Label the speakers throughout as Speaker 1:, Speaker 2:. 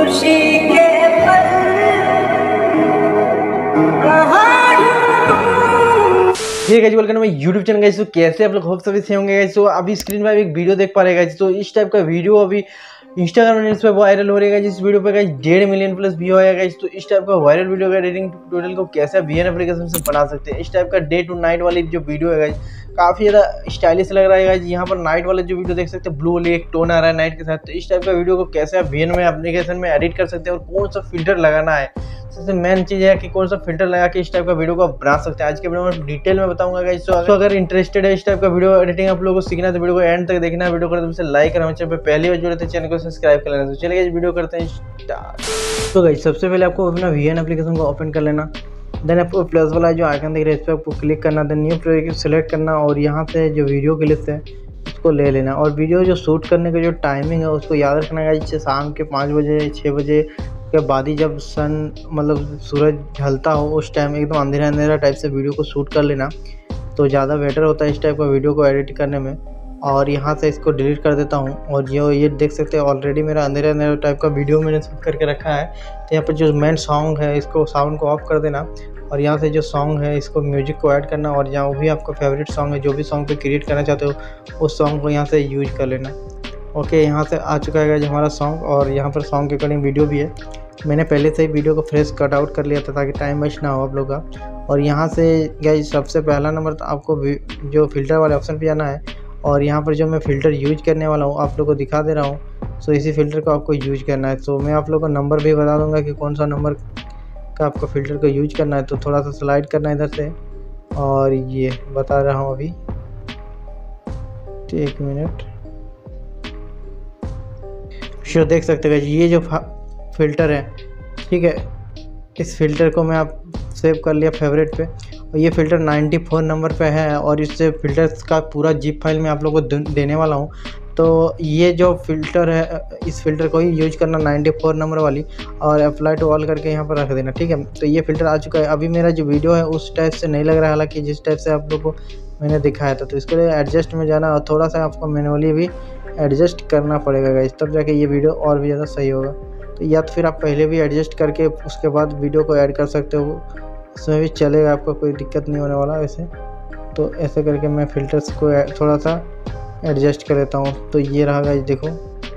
Speaker 1: खुशी के पल कहाँ ढूंढूं।
Speaker 2: ठीक है जी, welcome my YouTube channel guys. तो कैसे आप लोग होप सभी से होंगे गाइस। तो अभी स्क्रीन पर एक वीडियो देख पा रहे गाइस। तो इस टाइप का वीडियो अभी इंस्टाग्राम रील्स पे वायरल हो रही है। जिस वीडियो पे गाइस 1.5 मिलियन प्लस व्यू आया गाइस। तो इस टाइप का वायरल वीडियो का एडिटिंग ट्यूटोरियल को कैसे वीएन एप्लीकेशन से बना सकते हैं। इस टाइप का डे टू नाइट वाली जो वीडियो है गाइस, काफी ज्यादा स्टाइलिश लग रहा है गाइस। यहाँ पर नाइट वाले जो वीडियो देख सकते हैं, ब्लू वाली एक टोन आ रहा है नाइट के साथ। तो इस टाइप का वीडियो को कैसे आप वीएन में एप्लीकेशन में एडिट कर सकते हैं और कौन सा फिल्टर लगाना है, सबसे मेन चीज है कि कौन सा फिल्टर लगा के इस टाइप का वीडियो को आप बना सकते हैं। आज के वीडियो में डिटेल में बताऊंगा गाइस। तो अगर इंटरेस्टेड है इस टाइप का वीडियो एडिटिंग आप लोगों को सीखना है तो वीडियो को एंड तक देखना है। वीडियो को तुमसे लाइक करना, चैनल पे पहली बार जुड़े थे चैनल को सब्सक्राइब कर लेना। तो चलिए गाइस वीडियो करते हैं स्टार्ट। तो गाइस सबसे पहले आपको अपना वीएन एप्लीकेशन को ओपन कर लेना। देन आपको प्लस वाला जो आइकन दिख रहा है इस पर आपको क्लिक करना। देन न्यू प्रोजेक्ट सेलेक्ट करना और यहाँ से जो वीडियो की लिस्ट है उसको ले लेना। और वीडियो जो शूट करने का जो टाइमिंग है उसको याद रखना है। जैसे शाम के 5 बजे 6 बजे के बाद ही जब सन मतलब सूरज ढलता हो उस टाइम एकदम अंधेरा अंधेरा टाइप से वीडियो को शूट कर लेना, तो ज़्यादा बेटर होता है इस टाइप का वीडियो को एडिट करने में। और यहाँ से इसको डिलीट कर देता हूँ। और जो ये देख सकते हैं ऑलरेडी मेरा अंधेरा अंधेरा टाइप का वीडियो मैंने शूट करके रखा है। तो यहाँ पर जो मेन सॉन्ग है इसको साउंड को ऑफ कर देना और यहाँ से जो सॉन्ग है इसको म्यूजिक को ऐड करना। और जहाँ भी आपका फेवरेट सॉन्ग है, जो भी सॉन्ग पे क्रिएट करना चाहते हो उस सॉन्ग को यहाँ से यूज कर लेना। ओके, यहाँ से आ चुका है हमारा सॉन्ग और यहाँ पर सॉन्ग के अकॉर्डिंग वीडियो भी है। मैंने पहले से ही वीडियो को फ्रेश कट आउट कर लिया था ताकि टाइम वेस्ट ना हो आप लोग का। और यहाँ से गाइस सबसे पहला नंबर तो आपको जो फिल्टर वाले ऑप्शन पे जाना है। और यहाँ पर जो मैं फ़िल्टर यूज करने वाला हूँ आप लोग को दिखा दे रहा हूँ। सो इसी फिल्टर को आपको यूज करना है। तो मैं आप लोग को नंबर भी बता दूँगा कि कौन सा नंबर का आपको फ़िल्टर को यूज करना है। तो थोड़ा सा स्लाइड करना है इधर से और ये बता रहा हूँ अभी। एक मिनट, शो देख सकते हैं ये जो फ़िल्टर है, ठीक है, इस फिल्टर को मैं आप सेव कर लिया फेवरेट पे। और ये फ़िल्टर 94 नंबर पे है और इससे फ़िल्टर्स का पूरा जिप फाइल मैं आप लोगों को देने वाला हूँ। तो ये जो फ़िल्टर है इस फिल्टर को ही यूज करना 94 नंबर वाली और अप्लाई टू ऑल करके यहाँ पर रख देना, ठीक है। तो ये फ़िल्टर आ चुका है। अभी मेरा जो वीडियो है उस टाइप से नहीं लग रहा है, हालांकि जिस टाइप से आप लोग को मैंने दिखाया था। तो इसके लिए एडजस्ट में जाना और थोड़ा सा आपको मैनुअली भी एडजस्ट करना पड़ेगा गाइस, तब जाके ये वीडियो और भी ज़्यादा सही होगा। तो या तो फिर आप पहले भी एडजस्ट करके उसके बाद वीडियो को ऐड कर सकते हो, उसमें भी चलेगा, आपको कोई दिक्कत नहीं होने वाला वैसे। तो ऐसे करके मैं फ़िल्टर्स को थोड़ा सा एडजस्ट कर लेता हूँ। तो ये रहा गाइस, देखो।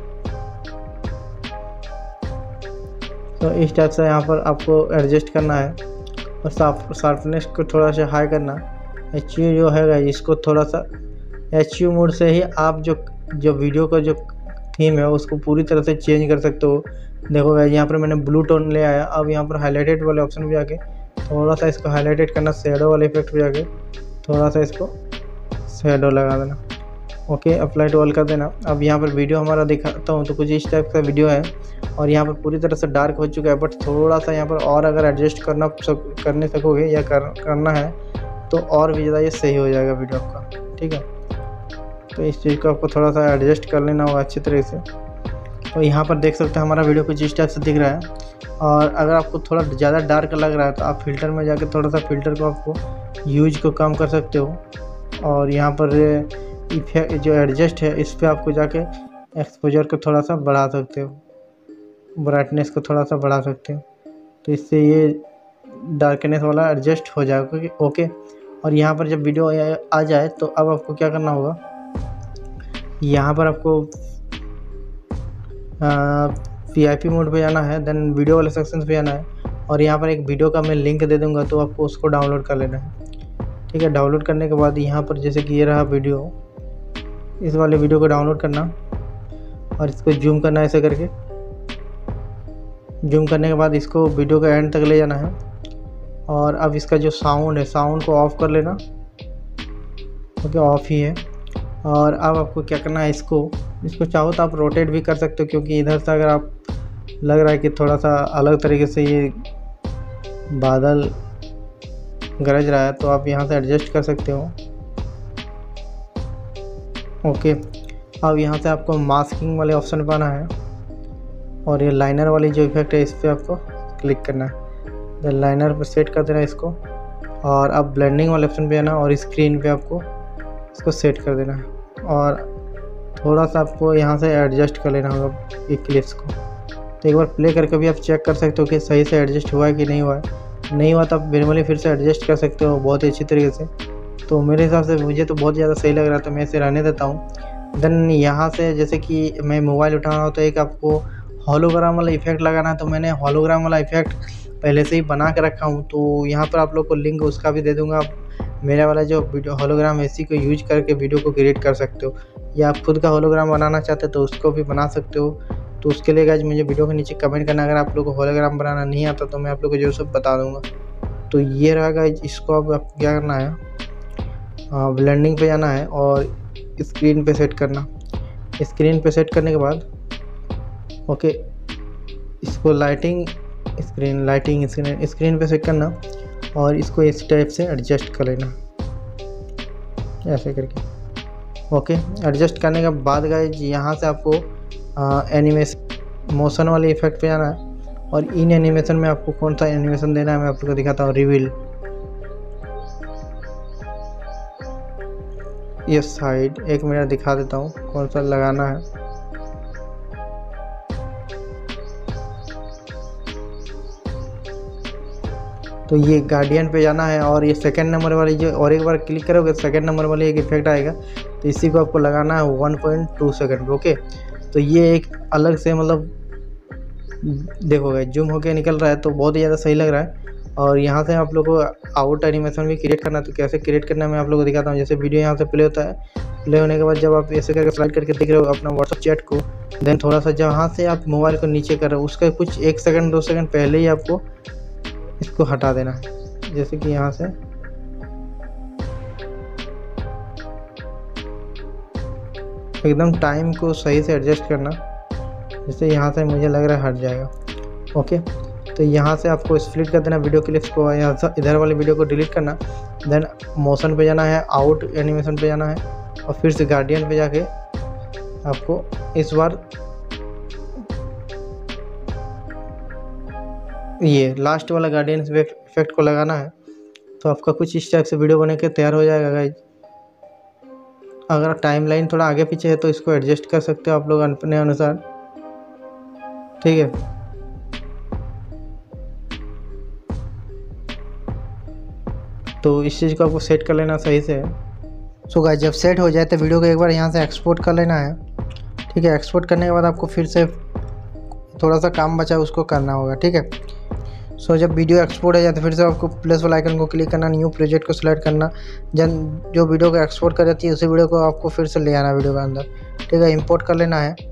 Speaker 2: तो इस टाइप से यहाँ पर आपको एडजस्ट करना है और शार्पनेस को थोड़ा सा हाई करना। HU जो है गाइस इसको थोड़ा सा HU मोड से ही आप जो वीडियो का जो थीम है उसको पूरी तरह से चेंज कर सकते हो। देखो गाइस यहाँ पर मैंने ब्लू टोन ले आया। अब यहाँ पर हाईलाइटेड वाले ऑप्शन भी आके थोड़ा सा इसको हाईलाइटेड करना, शेडो वाले इफेक्ट भी आके थोड़ा सा इसको शेडो लगा देना। ओके, अप्लाई टू ऑल कर देना। अब यहाँ पर वीडियो हमारा दिखाता हूँ तो कुछ इस टाइप का वीडियो है और यहाँ पर पूरी तरह से डार्क हो चुका है। बट थोड़ा सा यहाँ पर और अगर एडजस्ट करने सकोगे या करना है तो और भी ज़्यादा ये सही हो जाएगा वीडियो आपका, ठीक है। तो इस चीज़ को आपको थोड़ा सा एडजस्ट कर लेना होगा अच्छी तरह से। तो यहाँ पर देख सकते हैं हमारा वीडियो कुछ इस टाइप से दिख रहा है। और अगर आपको थोड़ा ज़्यादा डार्क लग रहा है तो आप फिल्टर में जाके थोड़ा सा फिल्टर को आपको यूज को कम कर सकते हो। और यहाँ पर इफेक्ट जो एडजस्ट है इस पर आपको जाके एक्सपोजर को थोड़ा सा बढ़ा सकते हो, ब्राइटनेस को थोड़ा सा बढ़ा सकते हो। तो इससे ये डार्कनेस वाला एडजस्ट हो जाएगा। ओके, और यहाँ पर जब वीडियो आ जाए तो अब आपको क्या करना होगा, यहाँ पर आपको VIP मोड पे जाना है। देन वीडियो वाले सेक्शन पे जाना है और यहाँ पर एक वीडियो का मैं लिंक दे दूँगा तो आपको उसको डाउनलोड कर लेना है, ठीक है। डाउनलोड करने के बाद यहाँ पर जैसे कि ये रहा वीडियो, इस वाले वीडियो को डाउनलोड करना और इसको जूम करना है। ऐसे करके जूम करने के बाद इसको वीडियो के एंड तक ले जाना है। और अब इसका जो साउंड है साउंड को ऑफ़ कर लेना, क्योंकि ऑफ ही है। और अब आपको क्या करना है, इसको चाहो तो आप रोटेट भी कर सकते हो, क्योंकि इधर से अगर आप लग रहा है कि थोड़ा सा अलग तरीके से ये बादल गरज रहा है तो आप यहाँ से एडजस्ट कर सकते हो। ओके, अब यहाँ से आपको मास्किंग वाले ऑप्शन पर आना है और ये लाइनर वाली जो इफेक्ट है इस पर आपको क्लिक करना है। लाइनर पर सेट कर देना इसको और अब ब्लेंडिंग वाले ऑप्शन पे आना और स्क्रीन पे आपको इसको सेट कर देना है। और थोड़ा सा आपको यहाँ से एडजस्ट कर लेना होगा ये क्लिप्स को। तो एक बार प्ले करके भी आप चेक कर सकते हो कि सही से एडजस्ट हुआ है कि नहीं हुआ है। नहीं हुआ तो आप मैनुअली फिर से एडजस्ट कर सकते हो बहुत ही अच्छी तरीके से। तो मेरे हिसाब से मुझे तो बहुत ज़्यादा सही लग रहा है, तो मैं इसे रहने देता हूँ। देन यहाँ से जैसे कि मैं मोबाइल उठा रहा हूँ तो एक आपको हॉलोग्राम वाला इफेक्ट लगाना है, तो मैंने हॉलोग्राम वाला इफेक्ट पहले से ही बना के रखा हूँ। तो यहाँ पर आप लोग को लिंक उसका भी दे दूँगा। आप मेरा वाला जो वीडियो हॉलोग्राम है इसी को यूज करके वीडियो को क्रिएट कर सकते हो, या आप खुद का हॉलोग्राम बनाना चाहते हो तो उसको भी बना सकते हो। तो उसके लिए गाइस मुझे वीडियो के नीचे कमेंट करना, अगर आप लोग को हॉलोग्राम बनाना नहीं आता तो मैं आप लोग को जरूर सब बता दूँगा। तो ये रहा गाइस, इसको अब आप क्या करना है, ब्लेंडिंग पे जाना है और स्क्रीन पे सेट करना। स्क्रीन पे सेट करने के बाद ओके, इसको स्क्रीन पे सेट करना और इसको इस टाइप से एडजस्ट कर लेना, ऐसे करके। ओके, एडजस्ट करने के बाद गाइस यहाँ से आपको एनिमेशन मोशन वाले इफेक्ट पे जाना है, और इन एनिमेशन में आपको कौन सा एनिमेशन देना है मैं आप लोग को दिखाता हूँ। रिवील, ये साइड 1 मिनट दिखा देता हूँ कौन सा लगाना है। तो ये गार्डियन पे जाना है और ये सेकंड नंबर वाली जो, और एक बार क्लिक करोगे सेकंड नंबर वाली एक इफेक्ट आएगा, तो इसी को आपको लगाना है 1.2 सेकंड पे। ओके, तो ये एक अलग से मतलब देखोगे जूम होके निकल रहा है तो बहुत ही ज़्यादा सही लग रहा है। और यहाँ से आप लोग को आउट एनिमेशन भी क्रिएट करना है, तो कैसे क्रिएट करना है मैं आप लोगों को दिखाता हूँ। जैसे वीडियो यहाँ से प्ले होता है, प्ले होने के बाद जब आप ऐसे करके स्लाइड करके देख रहे हो अपना व्हाट्सअप चैट को, देन थोड़ा सा जहाँ से आप मोबाइल को नीचे कर रहे हो उसका कुछ 1 सेकंड 2 सेकंड पहले ही आपको इसको हटा देना है। जैसे कि यहाँ से एकदम टाइम को सही से एडजस्ट करना, जैसे यहाँ से मुझे लग रहा है हट जाएगा। ओके, तो यहाँ से आपको स्प्लिट कर देना वीडियो क्लिप्स को, यहाँ से इधर वाली वीडियो को डिलीट करना, देन मोशन पे जाना है, आउट एनिमेशन पे जाना है, और फिर से गार्डियन पे जाके आपको इस बार ये लास्ट वाला गार्डियन इफेक्ट को लगाना है। तो आपका कुछ इस टाइप से वीडियो बने के तैयार हो जाएगा गाइज। अगर टाइमलाइन थोड़ा आगे पीछे है तो इसको एडजस्ट कर सकते हो आप लोग अपने अनुसार, ठीक है। तो इस चीज़ को आपको सेट कर लेना सही से। सो गाइस, जब सेट हो जाए तो वीडियो को एक बार यहाँ से एक्सपोर्ट कर लेना है, ठीक है। एक्सपोर्ट करने के बाद आपको फिर से थोड़ा सा काम बचा है उसको करना होगा, ठीक है। सो जब वीडियो एक्सपोर्ट हो जाए तो फिर से आपको प्लस वाला आइकन को क्लिक करना, न्यू प्रोजेक्ट को सिलेक्ट करना, जो वीडियो को एक्सपोर्ट कर जाती है उसी वीडियो को आपको फिर से ले आना वीडियो के अंदर, ठीक है। इंपोर्ट कर लेना है।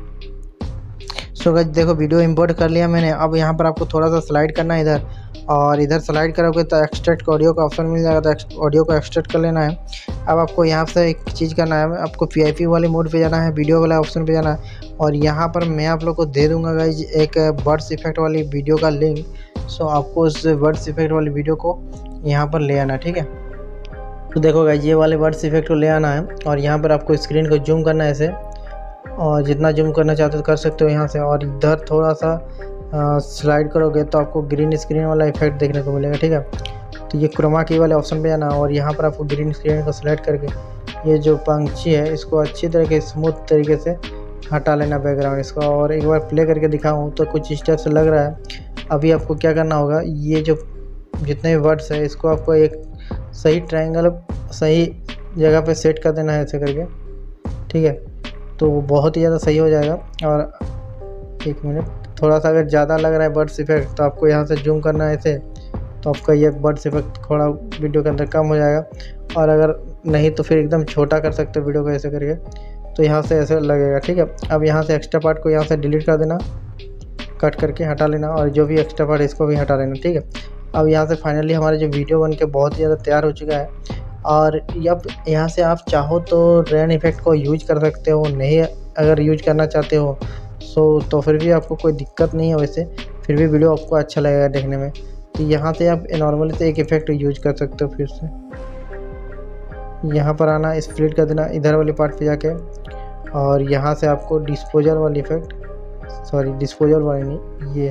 Speaker 2: सो गाइस देखो वीडियो इंपोर्ट कर लिया मैंने। अब यहाँ पर आपको थोड़ा सा स्लाइड करना है इधर, और इधर स्लाइड करोगे तो एक्सट्रैक्ट ऑडियो का ऑप्शन मिल जाएगा, तो ऑडियो को एक्सट्रैक्ट कर लेना है। अब आपको यहाँ से एक चीज़ करना है, आपको PIP वाले मोड पे जाना है, वीडियो वाला ऑप्शन पे जाना है, और यहाँ पर मैं आप लोग को दे दूँगा गाइज एक बर्ड्स इफेक्ट वाली वीडियो का लिंक। सो आपको उस बर्ड्स इफेक्ट वाली वीडियो को यहाँ पर ले आना, ठीक है। तो देखो गाइज ये वाले बर्ड्स इफेक्ट को ले आना है, और यहाँ पर आपको स्क्रीन को जूम करना है ऐसे, और जितना जूम करना चाहते हो कर सकते हो यहाँ से। और इधर थोड़ा सा स्लाइड करोगे तो आपको ग्रीन स्क्रीन वाला इफेक्ट देखने को मिलेगा, ठीक है। तो ये क्रोमा की वाले ऑप्शन पे जाना, और यहाँ पर आपको ग्रीन स्क्रीन को सिलेक्ट करके ये जो पंछी है इसको अच्छी तरीके स्मूथ तरीके से हटा लेना बैकग्राउंड इसका। और एक बार प्ले करके दिखाऊँ तो कुछ इस टाइप से लग रहा है। अभी आपको क्या करना होगा, ये जो जितने भी वर्ड्स है इसको आपको एक सही ट्रायंगल सही जगह पे सेट कर देना है ऐसे करके, ठीक है। तो बहुत ही ज़्यादा सही हो जाएगा। और 1 मिनट, थोड़ा सा अगर ज़्यादा लग रहा है बर्ड्स इफेक्ट तो आपको यहाँ से जूम करना है ऐसे, तो आपका ये बर्ड्स इफेक्ट थोड़ा वीडियो के अंदर कम हो जाएगा। और अगर नहीं तो फिर एकदम छोटा कर सकते हो वीडियो को ऐसे करके, तो यहाँ से ऐसे लगेगा, ठीक है। अब यहाँ से एक्स्ट्रा पार्ट को यहाँ से डिलीट कर देना, कट करके हटा लेना, और जो भी एक्स्ट्रा पार्ट है इसको भी हटा लेना, ठीक है। अब यहाँ से फाइनली हमारे जो वीडियो बन के बहुत ही ज़्यादा तैयार हो चुका है। और अब यहाँ से आप चाहो तो रेन इफेक्ट को यूज कर सकते हो, नहीं अगर यूज करना चाहते हो तो फिर भी आपको कोई दिक्कत नहीं है, वैसे फिर भी वीडियो आपको अच्छा लगेगा देखने में। तो यहाँ से आप नॉर्मली से एक इफेक्ट यूज कर सकते हो। फिर से यहाँ पर आना, स्प्लिट कर देना इधर वाली पार्ट पे जाके, और यहाँ से आपको डिस्पोजल वाली इफेक्ट, सॉरी डिस्पोजल वाली नहीं, ये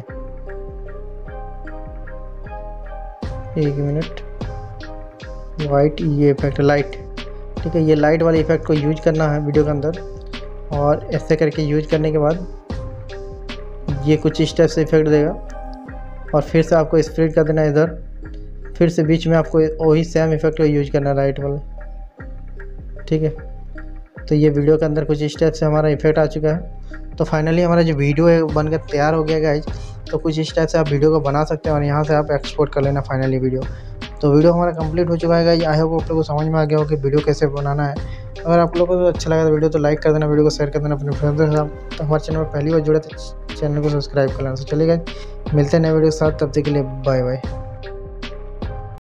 Speaker 2: 1 मिनट, वाइट ये इफेक्ट लाइट, ठीक है। ये लाइट वाले इफेक्ट को यूज करना है वीडियो के अंदर, और ऐसे करके यूज करने के बाद ये कुछ इस टाइप से इफेक्ट देगा। और फिर से आपको स्प्लिट कर देना इधर, फिर से बीच में आपको वही सेम इफेक्ट यूज करना है राइट वाला, ठीक है। तो ये वीडियो के अंदर कुछ इस टाइप से हमारा इफेक्ट आ चुका है। तो फाइनली हमारा जो वीडियो है बनकर तैयार हो गया गाइज। तो कुछ इस टाइप से आप वीडियो को बना सकते हैं और यहाँ से आप एक्सपोर्ट कर लेना फाइनली वीडियो। तो वीडियो हमारा कंप्लीट हो चुका है गाइज। आई होप आप लोगों को समझ में आ गया हो कि वीडियो कैसे बनाना है। अगर आप लोगों को अच्छा लगा तो वीडियो तो लाइक कर देना, वीडियो को शेयर कर देना अपने फ्रेंड्स के साथ। तो हमारे चैनल में पहली बार जुड़े तो चैनल को सब्सक्राइब कर लेना। तो चलिए गाइज, मिलते हैं नए वीडियो के साथ, तब तक के लिए बाय बाय।